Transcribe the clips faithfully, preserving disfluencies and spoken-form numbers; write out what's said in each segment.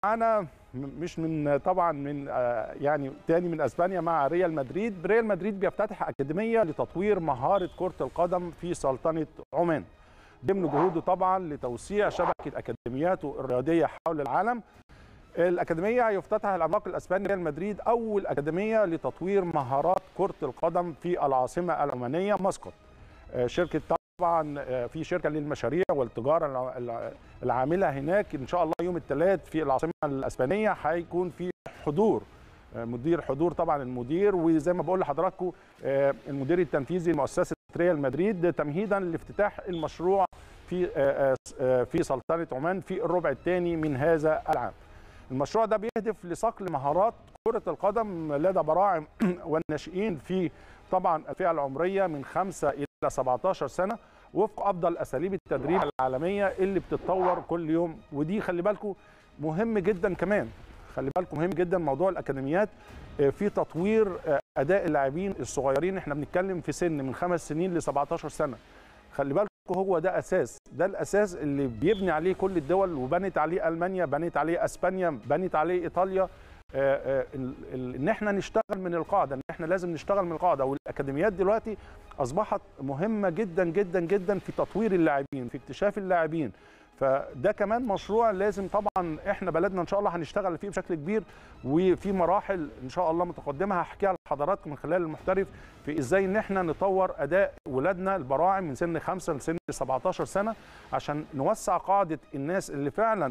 معانا مش من طبعا من يعني تاني من اسبانيا مع ريال مدريد. ريال مدريد بيفتتح اكاديميه لتطوير مهاره كره القدم في سلطنه عمان ضمن جهوده طبعا لتوسيع شبكه اكاديمياته الرياضيه حول العالم. الاكاديميه هيفتتح العملاق الاسباني ريال مدريد اول اكاديميه لتطوير مهارات كره القدم في العاصمه العمانيه مسقط. شركه طبعا في شركه للمشاريع والتجاره العامله هناك ان شاء الله يوم الثلاث في العاصمه الاسبانيه هيكون في حضور مدير حضور طبعا المدير، وزي ما بقول لحضراتكم المدير التنفيذي لمؤسسه ريال مدريد تمهيدا لافتتاح المشروع في في سلطنه عمان في الربع الثاني من هذا العام. المشروع ده بيهدف لصقل مهارات كرة القدم لدى براعم والناشئين في طبعا الفئة العمرية من خمسة إلى سبعتاشر سنة وفق أفضل أساليب التدريب العالمية اللي بتتطور كل يوم. ودي خلي بالكم مهم جدا كمان، خلي بالكم مهم جدا موضوع الأكاديميات في تطوير أداء اللاعبين الصغيرين. احنا بنتكلم في سن من خمس سنين ل سبعتاشر سنة. خلي بالكم هو ده اساس، ده الاساس اللي بيبني عليه كل الدول، وبنت عليه المانيا، بنت عليه اسبانيا، بنت عليه ايطاليا. ان احنا نشتغل من القاعده، ان احنا لازم نشتغل من القاعده. والاكاديميات دلوقتي اصبحت مهمه جدا جدا جدا في تطوير اللاعبين، في اكتشاف اللاعبين. فده كمان مشروع لازم طبعا احنا بلدنا ان شاء الله هنشتغل فيه بشكل كبير، وفي مراحل ان شاء الله متقدمه هحكيها لحضراتكم من خلال المحترف في ازاي ان احنا نطور اداء ولادنا البراعم من سن خمسة لسن سبعتاشر سنه، عشان نوسع قاعده الناس اللي فعلا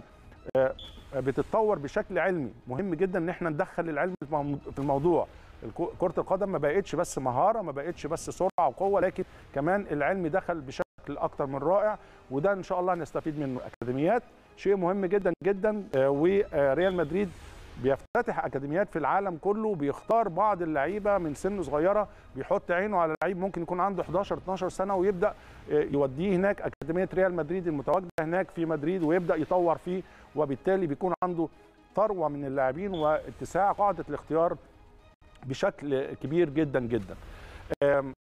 بتتطور بشكل علمي. مهم جدا ان احنا ندخل العلم في الموضوع. كرة القدم ما بقتش بس مهارة، ما بقتش بس سرعة وقوة، لكن كمان العلم دخل بشكل أكتر من رائع، وده إن شاء الله نستفيد منه. أكاديميات شيء مهم جدا جدا، وريال مدريد بيفتتح أكاديميات في العالم كله، بيختار بعض اللعيبة من سن صغيرة، بيحط عينه على لعيب ممكن يكون عنده حداشر اتناشر سنة ويبدأ يوديه هناك أكاديمية ريال مدريد المتواجدة هناك في مدريد، ويبدأ يطور فيه، وبالتالي بيكون عنده ثروة من اللاعبين واتساع قاعدة الاختيار بشكل كبير جدا جدا.